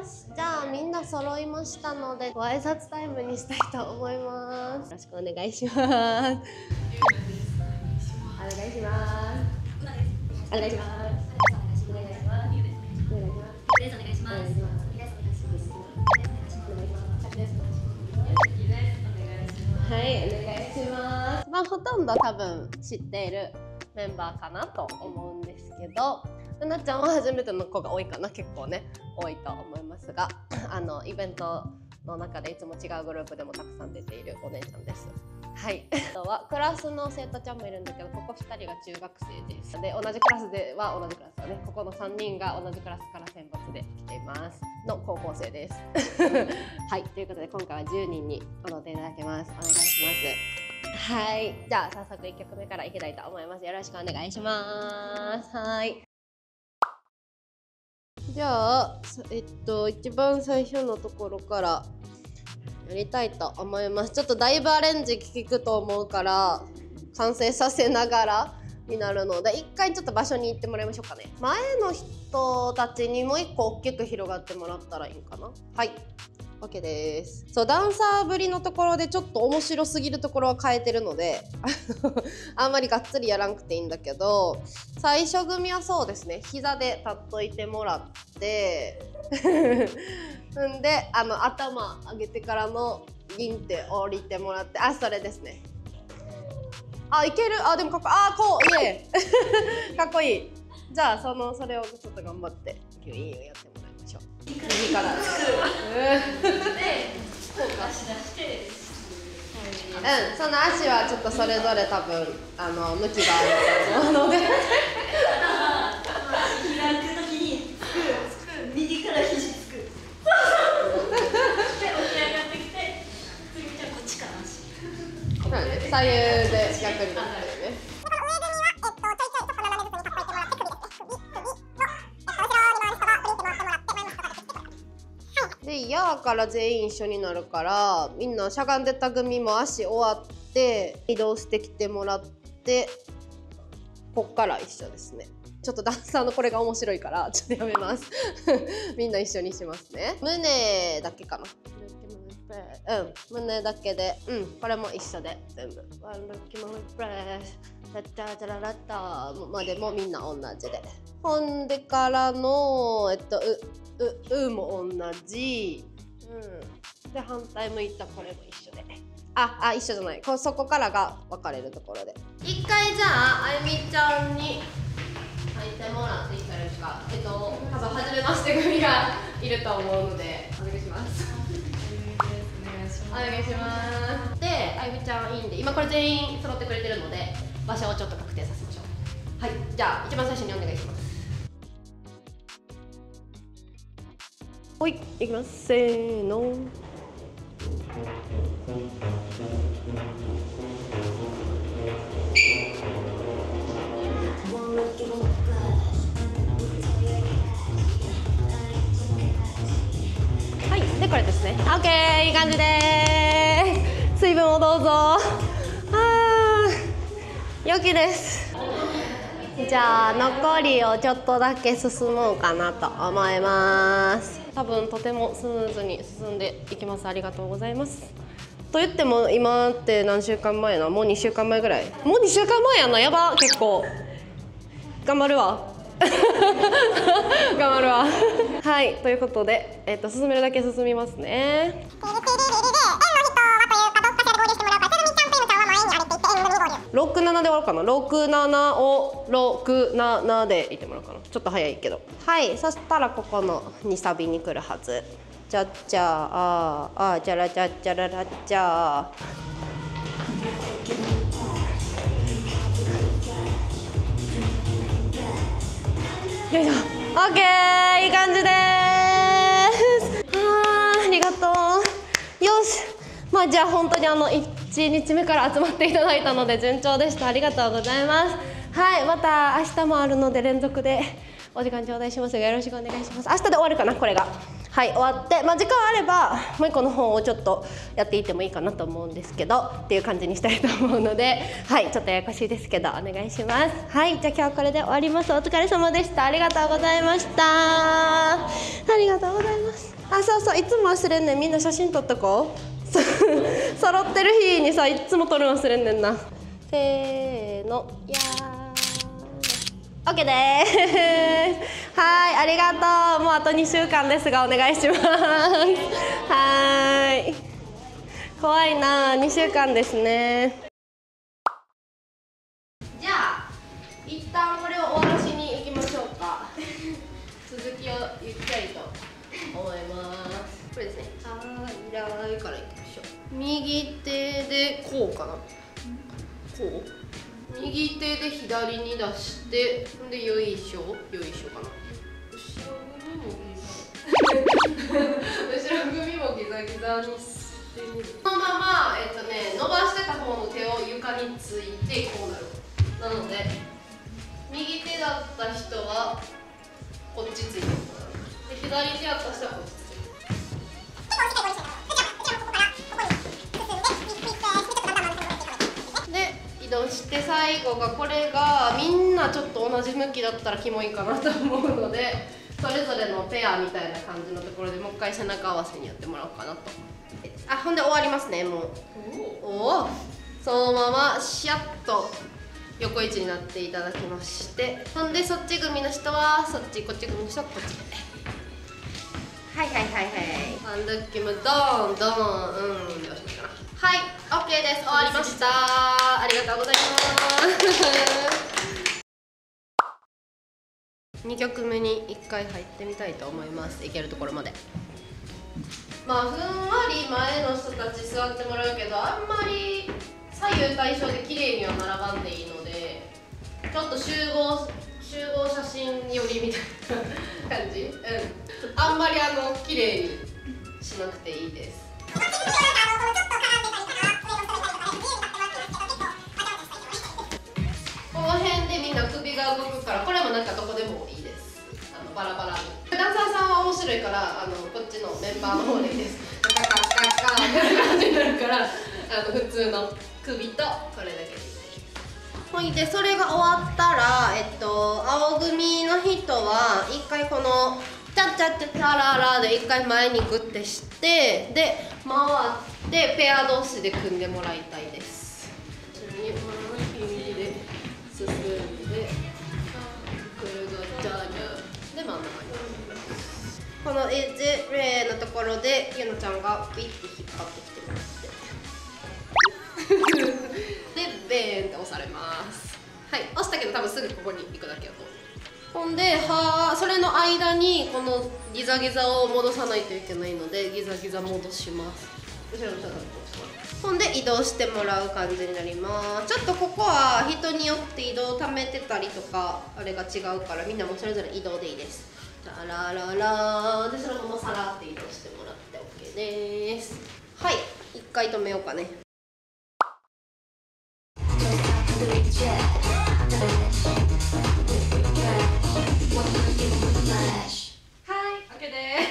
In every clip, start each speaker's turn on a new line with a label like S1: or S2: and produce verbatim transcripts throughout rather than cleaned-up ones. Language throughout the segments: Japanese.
S1: よし、じゃあみんな揃いましたのでご挨拶タイムにしたいと思います。よろしくお願いします。お願いします。お願いします。お願いします。お願いします。お願いします。はい、お願いします。まあほとんど多分知っているメンバーかなと思うんですけど、うなちゃんは初めての子が多いかな。結構ね多いと思いますが、あのイベントの中でいつも違うグループでもたくさん出ているお姉ちゃんです。はい、あとはクラスの生徒ちゃんもいるんだけど、ここふたりが中学生です。で同じクラスでは同じクラスだね。ここのさんにんが同じクラスから選抜で来ていますの高校生ですはい、ということで今回はじゅうにんに踊っていただきます。お願いします。はい、じゃあ早速いっきょくめからいきたいと思います。よろしくお願いします。はい、じゃあえっと一番最初のところからやりたいと思います。ちょっとだいぶアレンジ聞くと思うから完成させながらになるので、一回ちょっと場所に行ってもらいましょうかね。前の人たちにもう一個大きく広がってもらったらいいかな。はい、 OK です。そう、ダンサーぶりのところでちょっと面白すぎるところは変えてるのであんまりがっつりやらなくていいんだけど、最初組はそうですね、膝で立っといてもらってんであの頭上げてからのギンって降りてもらって、あ、それですね。あ、いける。あ、でもかっこいい。あ、こう、いえかっこいい。じゃあそのそれをちょっと頑張っていいよやってもらいましょう。右からでこうかしだして、うん、その足はちょっとそれぞれ多分あの向きがあると思うので開くときにつく右から肘つくで起き上がってきて、次じゃこっちから足左右で逆になってるね。で、ヤーから全員一緒になるから、みんなしゃがんでた組も足終わって移動してきてもらって、こっから一緒ですね。ちょっとダンサーのこれが面白いからちょっとやめますみんな一緒にしますね。胸だけかな。うん、胸だけで、うん、これも一緒で全部ワンルキモイプレスラッタータララッターまでもみんな同じで、ほんでからのえっとうううも同じ、うん、で反対向いたこれも一緒で、ああ一緒じゃない、こそこからが分かれるところで、一回じゃああゆみちゃんに入ってもらっていいですか。えっと多分初めまして組がいると思うのでお願いしますお願いします。で、あゆみちゃんいいんで、今これ全員揃ってくれてるので場所をちょっと確定させましょう。はい、じゃあ一番最初にお願いします。はい、いきます。せーの。はい、でこれですね。オッケー、いい感じです。水分をどうぞ。あー、良きです。じゃあ残りをちょっとだけ進もうかなと思います。多分とてもスムーズに進んでいきます。ありがとうございます。と言っても今って何週間前な、もうにしゅうかんまえぐらい、もうにしゅうかんまえやな。やば、結構頑張るわ頑張るわはい、ということで、えー、と進めるだけ進みますね。ろくななで終わるかな。ろくななをろくななでいってもらおうかな。ちょっと早いけど。はい、そしたらここのにサビに来るはず。ちゃっちゃああちゃらちゃっちゃららっちゃよいしょ。オッケー、いい感じです。あー、ありがとう。よし、まあじゃあ本当にあのいちにちめから集まっていただいたので順調でした。ありがとうございます。はい、また明日もあるので連続でお時間頂戴しますがよろしくお願いします。明日で終わるかな、これが。はい、終わって、まあ、時間あればもう一個の方をちょっとやっていってもいいかなと思うんですけどっていう感じにしたいと思うので、はい、ちょっとややこしいですけどお願いします。はい、じゃあ今日はこれで終わります。お疲れ様でした。ありがとうございました。ありがとうございます。 あ、そうそう、いつも忘れんねん。みんな写真撮っとこう。揃ってる日にさ、いつも撮るの忘れんねんな。せーの、いやー OK でーす。はい、ありがとう。もうあとにしゅうかんですがお願いします。はい、怖いな、にしゅうかんですね。じゃあ一旦これを終わらしに行きましょうか。続きをゆったりと思います。これですね。はい、左からいきましょう。右手でこうかな。こう。右手で左に出して、でよいしょ、よいしょかな。後ろ組もギザ。後ろ組もギザギザにしてみる。このままえっとね伸ばしてた方の手を床についてこうなる。なので右手だった人はこっちついてもらう。で左手だった人はこっちついてもらう。で移動して最後がこれがみんなちょっと同じ向きだったらキモいかなと思うので、それぞれのペアみたいな感じのところでもう一回背中合わせにやってもらおうかなと。あ、ほんで終わりますね。もうおお、そのままシャッと横位置になっていただきまして、ほんでそっち組の人はそっち、こっち組の人はこっちで、はいはいはいはい、ハンドキムドーンドーン、うん、よしかな。はい、 OK です。終わりました。ありがとうございますにきょくめにいっかい入ってみたいと思います。いけるところまで。まあふんわり前の人たち座ってもらうけど、あんまり左右対称で綺麗には並ばんでいいので、ちょっと集合集合写真寄りみたいな感じ、うん、あんまりあの綺麗にしなくていいです。この辺でみんな首が動くから、これもなんかどこでもいいです。あのバラバラに。ダンサーさんは面白いから、あのこっちのメンバーの方でいいです。カカカカカみたいな感じになるから、あの普通の首とこれだけです。ほいでそれが終わったら、えっと青組の人は一回このチャッチャッチャチャララで一回前にグッてして、で回ってペア同士で組んでもらいたいです。後ろに右で進んで、くるがチャーで真ん中に。このエッジレーのところでゆのちゃんがビッて引っ張ってきてもらって。で、ベーンって押されます。はい、押したけど多分すぐここに行くだけだと思う。ほんで、はそれの間にこのギザギザを戻さないといけないので、ギザギザ戻します。後ろの人だとほんで移動してもらう感じになります。ちょっとここは人によって移動をためてたりとかあれが違うから、みんなもそれぞれ移動でいいです。ララララでそのままさらって移動してもらって OK です。はい、一回止めようかね。はい、OK です。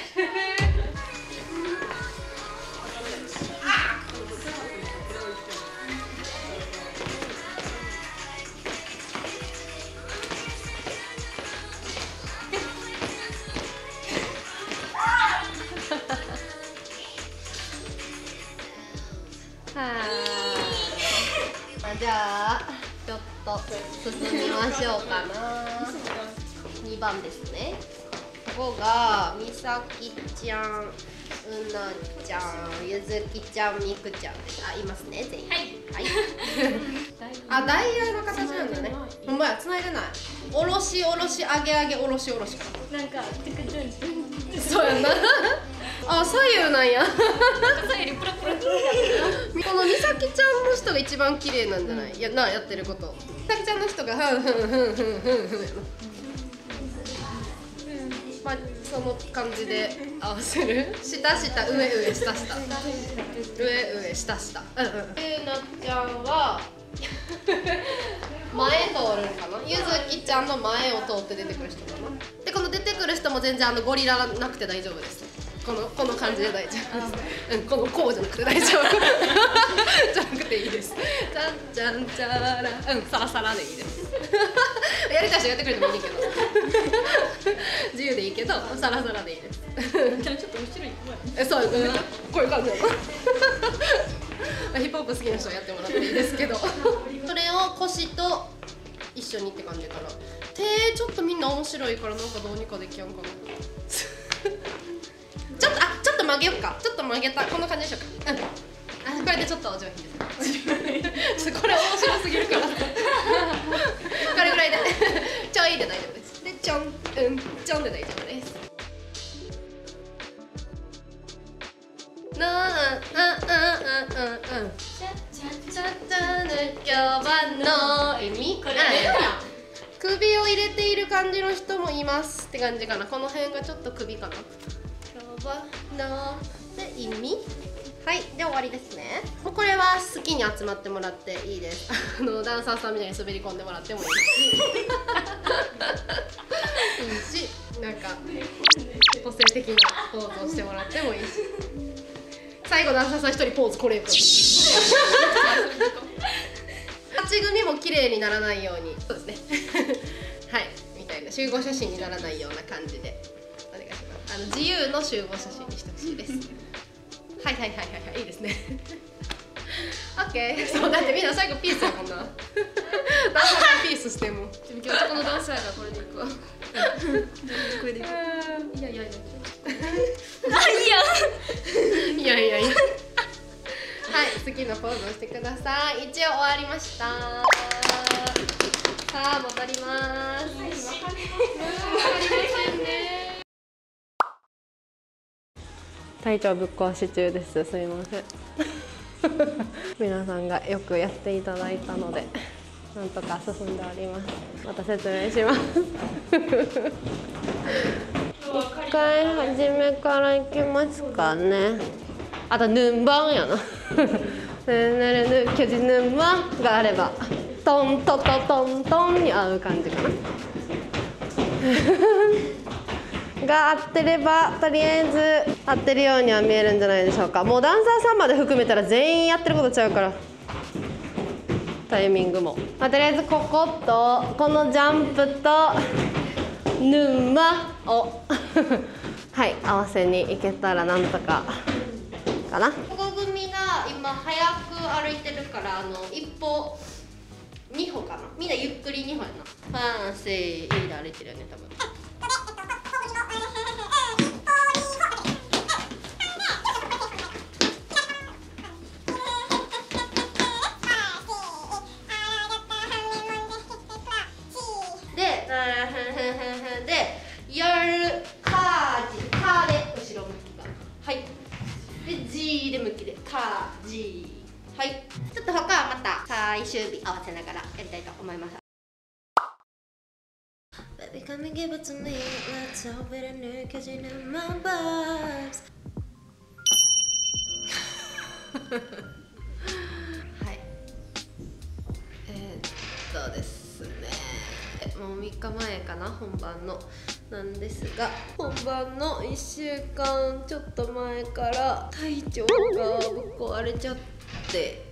S1: じゃあちょっと進みましょうかな。にばんですね。ここがみさきちゃん、うなちゃん、ゆずきちゃん、みくちゃんです。あ、いますね、全員。はい、はい、あ、ダイヤの形なんだね。ほんまや、つないでない。おろしおろし上げ上げおろしおろしかな。なんかそうやな。あ、左右なんや。このみさきちゃんの人が一番綺麗なんじゃない？いやな、やってること。みさきちゃんの人がふんふんふんふんふんふんやな。まあその感じで合わせる。下下上上下下。上上下下。うんうん。ゆなちゃんは前通るかな。ゆずきちゃんの前を通って出てくる人かな。でこの出てくる人も全然あのゴリラなくて大丈夫です。このこの感じで大丈夫です。うん、このこうじゃなくて大丈夫。じゃなくていいです。じゃんじゃんじゃら、うん、サラサラでいいです。やりたい人やってくれてもいいけど。自由でいいけど、サラサラでいいです。じゃあちょっと
S2: 後ろ行くわよ。
S1: え、そう、こういう感じだヒップホップ好きな人はやってもらっていいですけどそれを腰と一緒にって感じかな。手ちょっとみんな面白いからなんかどうにかできやんかなちょっと、あ、ちょっと曲げよっか。ちょっと曲げた、こんな感じでしょうか。うん、あ、これでちょっとお上品ですちょっとこれ面白すぎるからこれぐらいでちょいで大丈夫です。で、ちょん、うん、ちょんで大丈夫です。なあ、うんうんうんうんうん。ちゃちゃちゃちゃぬ今日はの意味。これ首を入れている感じの人もいますって感じかな。この辺がちょっと首かな。今日はので意味。はい、で終わりですね。もうこれは好きに集まってもらっていいです。あのダンサーさんみたいに滑り込んでもらってもいいし、いいし、なんか個性的なポーズをしてもらってもいいし。最後ダンサーさん一人ポーズこれ。勝ち組も綺麗にならないように、そうですね。はいみたいな集合写真にならないような感じでお願いします。あの自由の集合写真にしてほしいです。はいはいはいはいはい、いいですね。オッケー。そうだってみんな最後ピースやもんな。ダンサーさんピースしても。
S2: 今日男のダンサーがこれでいくわ。これでいく。いやいやいや。
S1: あ、いいや。いやいやいや。はい、好きなポーズをしてください。一応終わりました。さあ戻ります。わかりませんね。体調ぶっ壊し中です。すみません。皆さんがよくやっていただいたので、なんとか進んでおります。また説明します。一回初めからいきますかね。あとヌンバンやな。ねるぬ巨人ヌンバンがあれば、トントトトントンに合う感じかな。が合ってればとりあえず合ってるようには見えるんじゃないでしょうか。もうダンサーさんまで含めたら全員やってることちゃうから、タイミングも、まあ、とりあえずこことこのジャンプと沼をはい合わせにいけたらなんとかかな。ここ組が今早く歩いてるからあの一歩に歩かな。みんなゆっくりに歩やな。ファンセーいいで歩いてるよね多分。で、やるカージ、カーで後ろ向きかな。はい。で、G で向きで、カージ。はい。ちょっと他はまた最終日合わせながらやりたいと思います。Baby, come and give it to me. Let's hope it a new cause you know my vibes. はい。えー、っとですね。もうみっかまえかな、本番のなんですが、本番のいっしゅうかんちょっと前から体調がぶっ壊れちゃって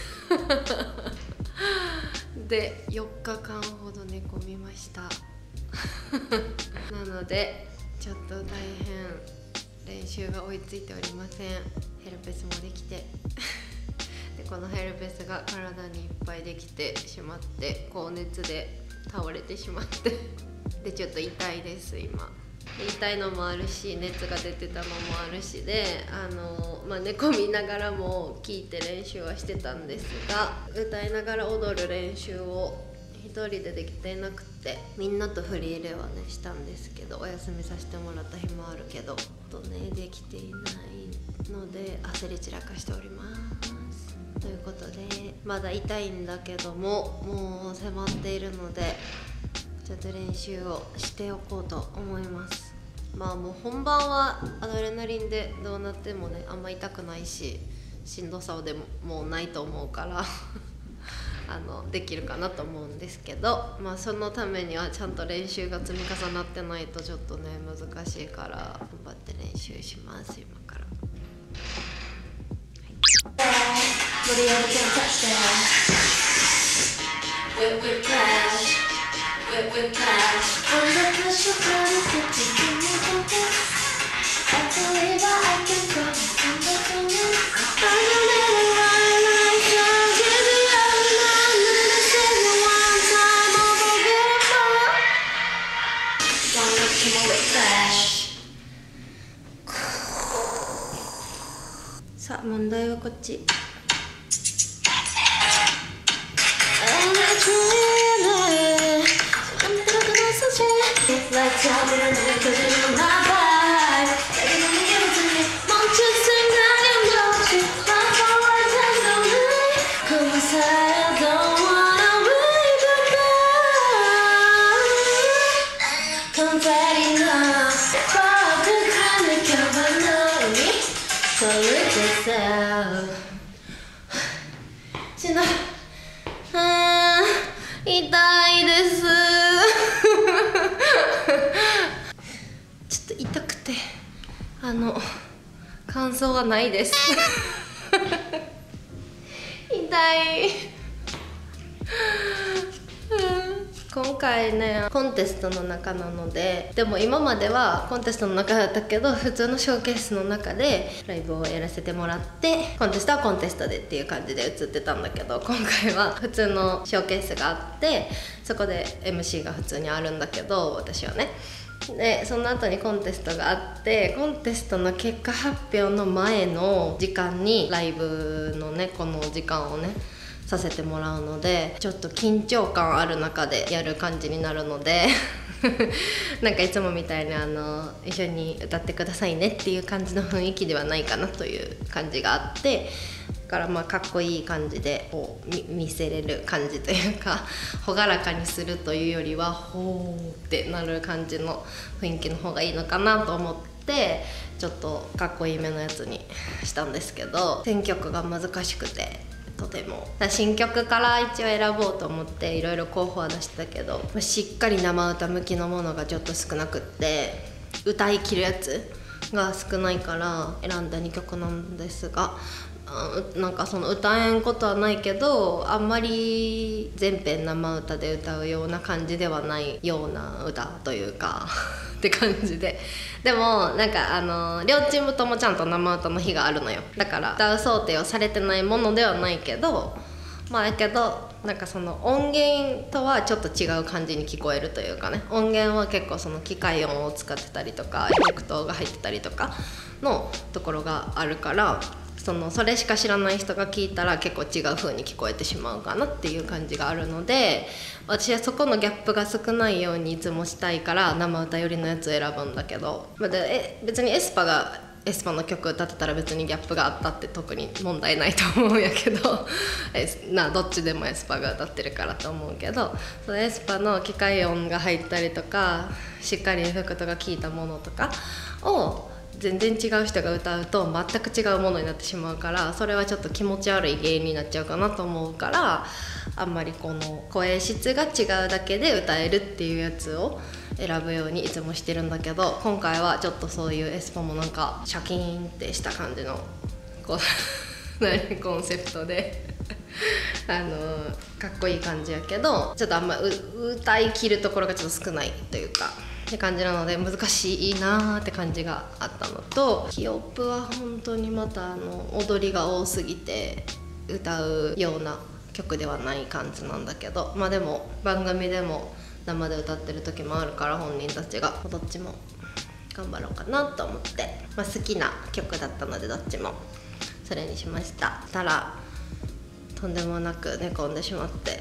S1: でよっかかんほど寝込みましたなのでちょっと大変練習が追いついておりません。ヘルペスもできてでこのヘルペスが体にいっぱいできてしまって高熱で倒れてしまってでちょっと痛いです今。で痛いのもあるし熱が出てたのもあるしであの、まあ、寝込みながらも聞いて練習はしてたんですが、歌いながら踊る練習を一人でできていなくて、みんなと振り入れはねしたんですけど、お休みさせてもらった日もあるけどとねできていないので焦り散らかしております。ということでまだ痛いんだけどももう迫っているのでちょっと練習をしておこうと思います。まあもう本番はアドレナリンでどうなってもねあんま痛くないししんどさでももうないと思うからあのできるかなと思うんですけど、まあそのためにはちゃんと練習が積み重なってないとちょっとね難しいから頑張って練習します今から。Body on the touchdown. Whip whip cash, whip whip cash. Under pressure, body sitting in my pocket. I believe I
S2: さあ問題はこっち。しんどい。あー痛いですちょっと痛くてあの感想はないです痛い今回ねコンテストの中なので、でも今まではコンテストの中だったけど普通のショーケースの中でライブをやらせてもらって、コンテストはコンテストでっていう感じで映ってたんだけど、今回は普通のショーケースがあって、そこで エムシー が普通にあるんだけど、私はねでその後にコンテストがあって、コンテストの結果発表の前の時間にライブのねこの時間をねさせてもらうので、ちょっと緊張感ある中でやる感じになるのでなんかいつもみたいにあの一緒に歌ってくださいねっていう感じの雰囲気ではないかなという感じがあって、だからまあかっこいい感じでこう 見, 見せれる感じというか、朗らかにするというよりはほーってなる感じの雰囲気の方がいいのかなと思って、ちょっとかっこいいめのやつにしたんですけど、選曲が難しくて。とても新曲から一応選ぼうと思っていろいろ候補は出してたけど、しっかり生歌向きのものがちょっと少なくって、歌い切るやつが少ないから選んだにきょくなんですが、なんかその歌えんことはないけど、あんまり全編生歌で歌うような感じではないような歌というかって感じで、でもなんかあの両チームともちゃんと生歌の日があるのよ。だから歌う想定をされてないものではないけど、まあだけどなんかその音源とはちょっと違う感じに聞こえるというかね、音源は結構その機械音を使ってたりとかエフェクトが入ってたりとかのところがあるから、そのそれしか知らない人が聞いたら結構違う風に聞こえてしまうかなっていう感じがあるので、私はそこのギャップが少ないようにいつもしたいから生歌寄りのやつを選ぶんだけど、まあ、でえ別にエスパがエスパの曲歌ってたら別にギャップがあったって特に問題ないと思うんやけどなどっちでもエスパが歌ってるからと思うけど、そのエスパの機械音が入ったりとかしっかりエフェクトが効いたものとかを全然違う人が歌うと全く違うものになってしまうから、それはちょっと気持ち悪い原因になっちゃうかなと思うから、あんまりこの声質が違うだけで歌えるっていうやつを選ぶようにいつもしてるんだけど、今回はちょっとそういうエスパもなんかシャキーンってした感じのこう何コンセプトであのかっこいい感じやけど、ちょっとあんま歌い切るところがちょっと少ないというかって感じなので難しいなーって感じがあったのと、キヨプは本当にまたあの踊りが多すぎて歌うような曲ではない感じなんだけど、まあでも番組でも生で歌ってる時もあるから本人たちがどっちも頑張ろうかなと思って、まあ、好きな曲だったのでどっちもそれにしました。たらとんでもなく寝込んでしまって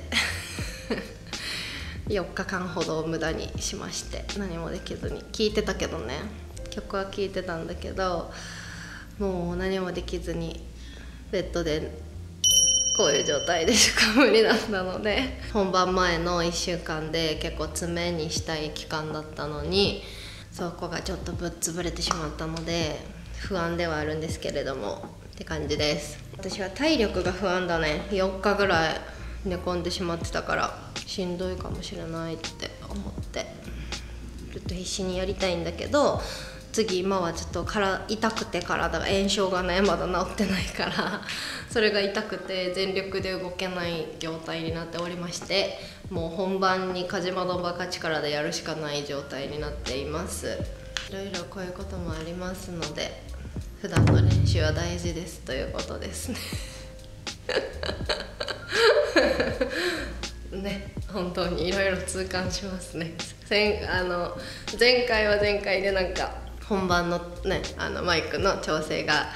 S2: よっかかんほど無駄にしまして、何もできずに聴いてたけどね、曲は聴いてたんだけどもう何もできずにベッドでこういう状態でしか無理だったので、本番前のいっしゅうかんで結構詰めにしたい期間だったのにそこがちょっとぶっ潰れてしまったので不安ではあるんですけれどもって感じです。私は体力が不安だね。よっかぐらい寝込んでしまってたからしんどいかもしれないって思ってちょっと必死にやりたいんだけど、次今はちょっとから痛くて体が炎症がねまだ治ってないからそれが痛くて全力で動けない状態になっておりまして、もう本番にカジマのバカ力でやるしかない状態になっています。いろいろこういうこともありますので普段の練習は大事ですということですねね、本当にいろいろ痛感しますね。前あの前回は前回でなんか本番のねあのマイクの調整が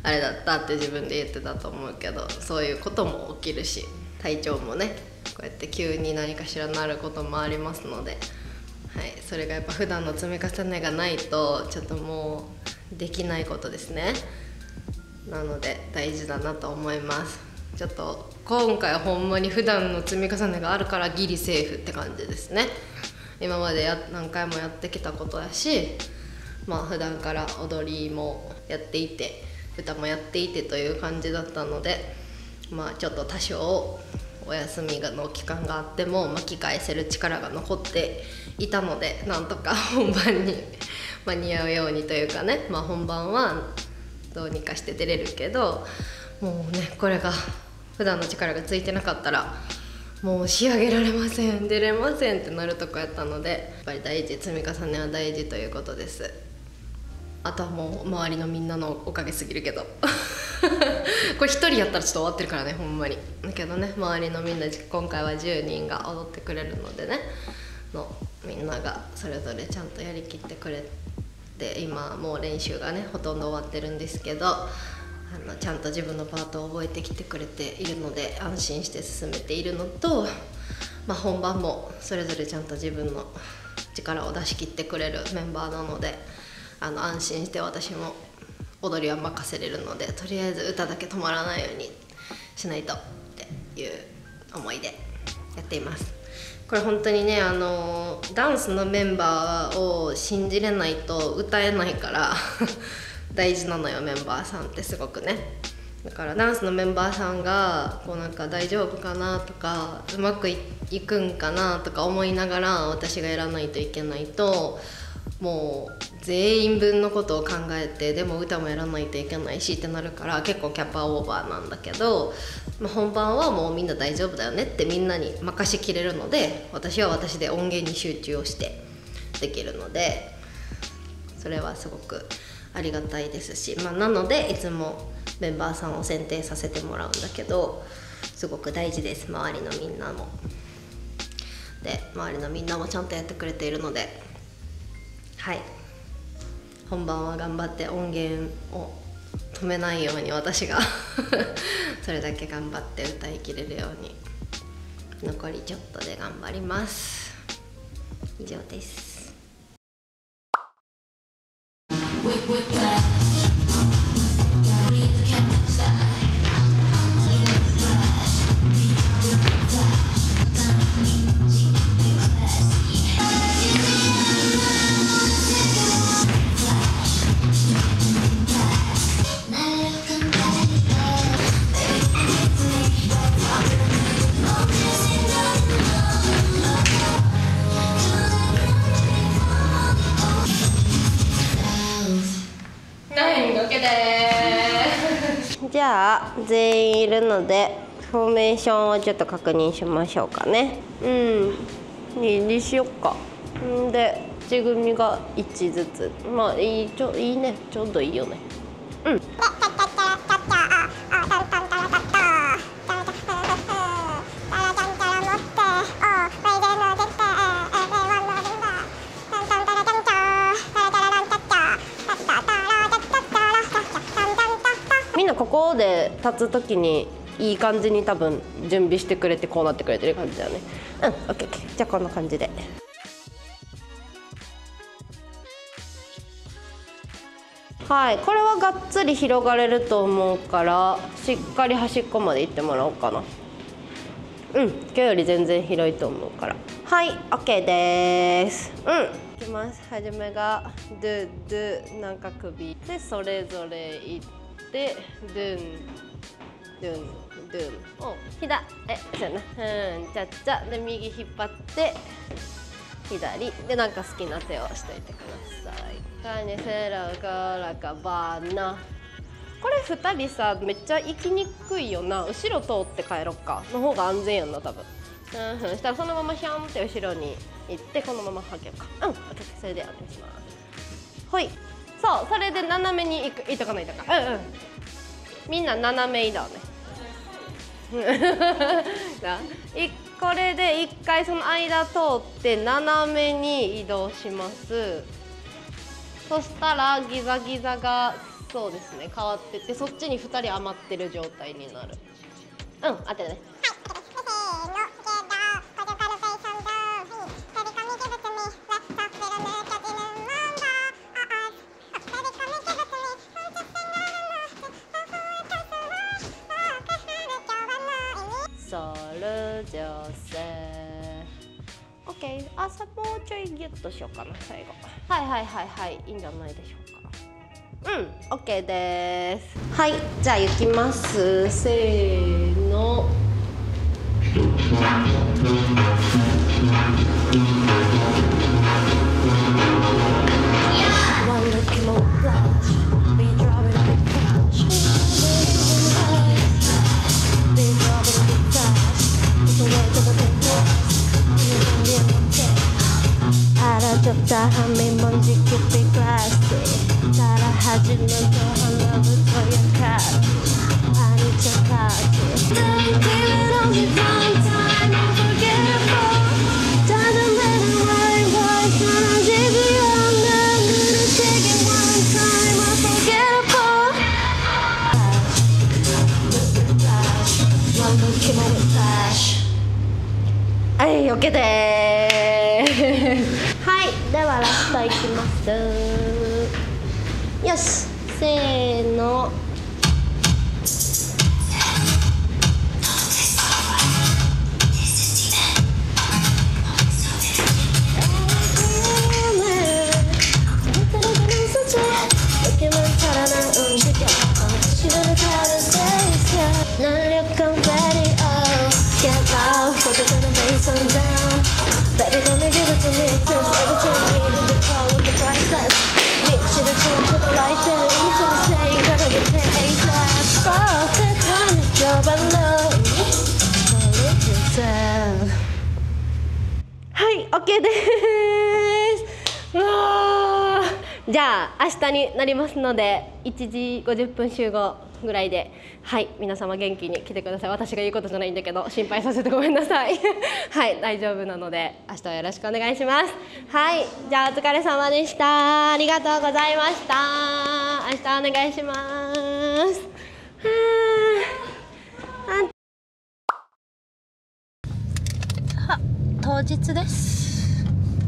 S2: あれだったって自分で言ってたと思うけど、そういうことも起きるし、体調もねこうやって急に何かしらなることもありますので、はい、それがやっぱ普段の積み重ねがないとちょっともうできないことですね。なので大事だなと思います。ちょっと今回はほんまに普段の積み重ねがあるからギリセーフって感じですね。今までや何回もやってきたことやし、まあ普段から踊りもやっていて歌もやっていてという感じだったので、まあちょっと多少お休みの期間があっても巻き返せる力が残っていたので、なんとか本番に間に合うようにというかね、まあ本番はどうにかして出れるけど、もうねこれが普段の力がついてなかったらもう仕上げられません、出れませんってなるとこやったので、やっぱり大事、積み重ねは大事ということです。あとはもう周りのみんなのおかげすぎるけどこれ一人やったらちょっと終わってるからねほんまに。だけどね、周りのみんな今回はじゅうにんが踊ってくれるのでね、のみんながそれぞれちゃんとやりきってくれて、今もう練習がねほとんど終わってるんですけど、あのちゃんと自分のパートを覚えてきてくれているので安心して進めているのと、まあ、本番もそれぞれちゃんと自分の力を出し切ってくれるメンバーなので、あの安心して私も踊りは任せれるので、とりあえず歌だけ止まらないようにしないとっていう思いでやっています。これ本当にね、あのダンスのメンバーを信じれないと歌えないから大事なのよ、メンバーさんってすごくね。だからダンスのメンバーさんがこうなんか大丈夫かなとか、うまく い, いくんかなとか思いながら私がやらないといけないと、もう全員分のことを考えて、でも歌もやらないといけないしってなるから、結構キャパオーバーなんだけど、まあ、本番はもうみんな大丈夫だよねってみんなに任しきれるので、私は私で音源に集中をしてできるので、それはすごくありがたいですし、まあ、なのでいつもメンバーさんを選定させてもらうんだけど、すごく大事です、周りのみんなも。で周りのみんなもちゃんとやってくれているので、はい、本番は頑張って音源を止めないように私がそれだけ頑張って歌いきれるように残りちょっとで頑張ります。以上です。じゃあ全員いるのでフォーメーションをちょっと確認しましょうかね。うんいいにしよっか。んでいち組がいちずつ、まあいいちょいいね、ちょうどいいよね。うん。みんなここで立つ時にいい感じに多分準備してくれて、こうなってくれてる感じだよね。うん、オッケーオッケー。じゃあこんな感じで。はい、これはがっつり広がれると思うから、しっかり端っこまで行ってもらおうかな。うん、今日より全然広いと思うから。はい、オッケーです。うん、いきます。はじめがドゥドゥなんか首でそれぞれ行ってドゥンドゥンドゥンお左えそうやな、うんちゃっちゃで右引っ張って左でなんか好きな手をしといてください。カニセラガラカバーナ。これふたりさめっちゃ行きにくいよな。後ろ通って帰ろっかの方が安全やんな多分。うん、そしたらそのままヒャンって後ろに行ってこのままはけようか。うん、それでお願いします。ほい、そうそれで斜めに行く、いとかないとか。うんうん。みんな斜め移動ね。これで一回その間通って斜めに移動します。そしたらギザギザが
S1: そうですね、変わってて、そっちにふたり余ってる状態になる。うん、当てるね。ソル女性。オッケー。あ、さもうちょいギュッとしようかな、最後。はいはいはいはい、いいんじゃないでしょうか。うん、オッケーです。はい、じゃあ行きます。せーの。Dahami menjikit di plastik Cara haji mentohan lalu toyakat Ani cekati Don't give it all the one time Unforgettable Doesn't matter why, why Can I give you all night Gonna take it one time Unforgettable Flash One look came out with flash はい、OK でーすはい、ではラストいきます。よし、せーの。Baby, come and give it to me, cause everything I need is the car with the priceless. Bitch, should have changed to the light that I need to say, gotta get paid ASAP. Oh, that kind of job I love. Call it yourself. はい、OK です。うわー、じゃあ明日になりますのでいちじごじゅっぷん集合ぐらいで、はい、皆様元気に来てください。私が言うことじゃないんだけど心配させてごめんなさいはい、大丈夫なので明日はよろしくお願いします。はい、じゃあお疲れ様でした。ありがとうございました。明日お願いします。は当日です。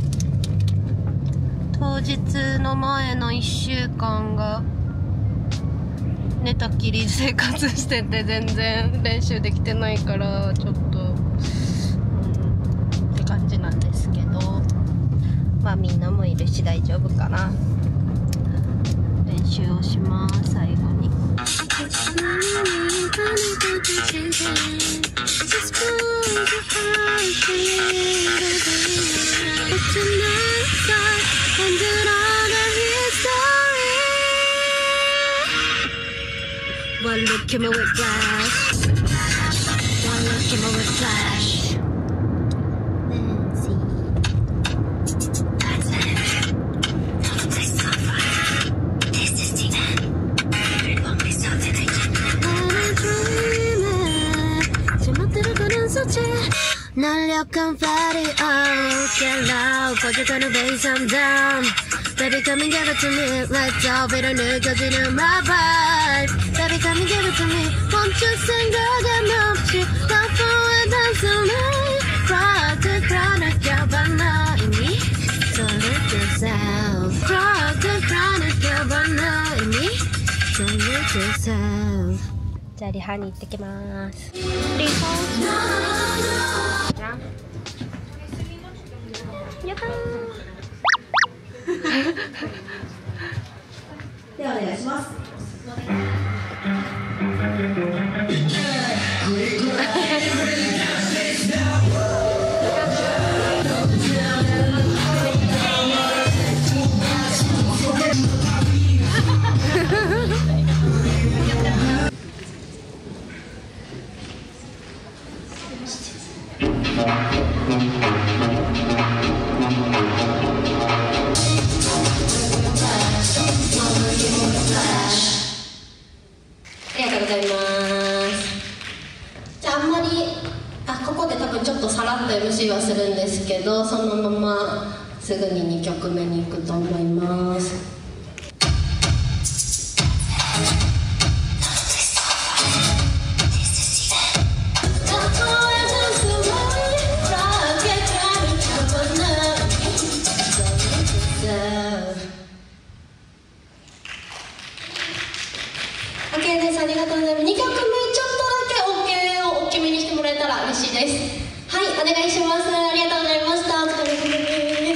S1: 当日の前のいっしゅうかんが寝たきり生活してて全然練習できてないからちょっと、うん、って感じなんですけど、まあみんなもいるし大丈夫かな。練習をします。最後にOne look came with flash. One look came with flash. Let's see. That's it. The place is on fire. This is the end. It won't be something I can do. I'm dreaming. 지멋대로 서지. 날려간 body out. Get loud. 퍼져가는 bass I'm down. Baby, come and give it to me. Let's all be the new, cause you know my vibe. Baby, come and give it to me. Won't you sing again, 없지? Love for it, dance on me. Rock the crown, 껴봐나 이미. So let yourself. Rock the crown, 껴봐나 이미. So let yourself. じゃあリハに行ってきます。リハやったー。ではお願いします。エムシー はするんですけど、そのまますぐににきょくめに行くと思います。
S3: ケー です。ありがとうございます。にきょくめちょっとだけ OK を大きめにしてもらえたら嬉しいです。はい、お願いします。ありがとうございました。お疲れ様です。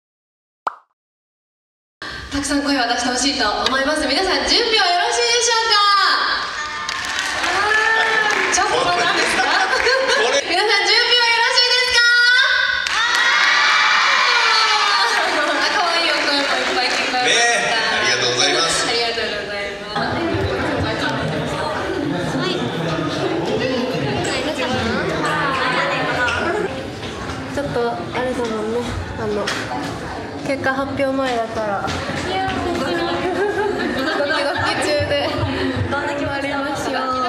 S3: たくさん声を出してほしいと思います。皆さん準備はよろしいでしょうか。ちょっとこれ何ですか皆さん準備はよろしいですか。あ、かわいいお声もいっぱい聞こえました、ね、
S4: ありがとうございます。
S3: ありがとうございます。
S2: ちょっとあれだもんね、あの結果発表前だからドキドキ中で終わりましょう。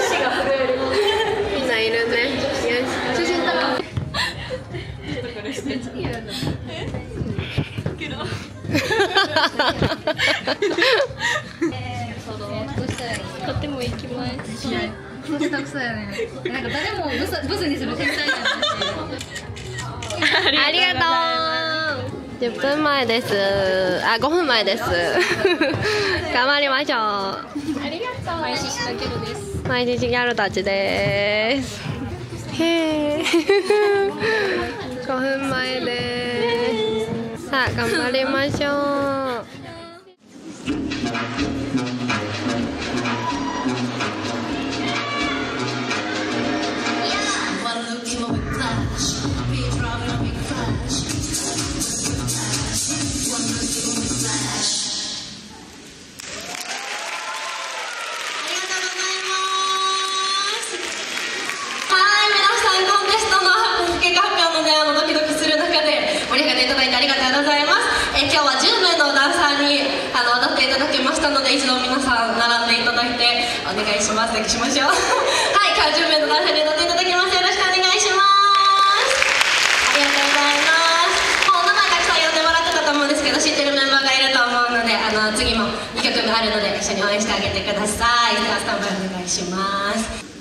S2: みんないるね。よし、写真撮ろう。
S3: とても行きます。
S5: 下手くそやね。なんか誰もブスブスにする天才やな。
S2: ありがとう。じゅっぷんまえです。あ、ごふんまえです。頑張りましょう。
S3: ありがとう。毎日のギャルです。
S2: 毎日ギャルたちです。へえ。ごふんまえです。さあ頑張りましょう。
S3: ありがとうございます。えー、今日はじゅうめいのダンサーにあの踊っていただきましたので、一度皆さん並んでいただいてお願いします。お願いしましょう。はい、今日はじゅうめいのダンサーに踊っていただきます。よろしくお願いします。ありがとうございます。もうお名前たくさん呼んでもらってたと思うんですけど、知ってるメンバーがいると思うので、あの次もにきょくめあるので一緒に応援してあげてください。ではスタンバイお願いします。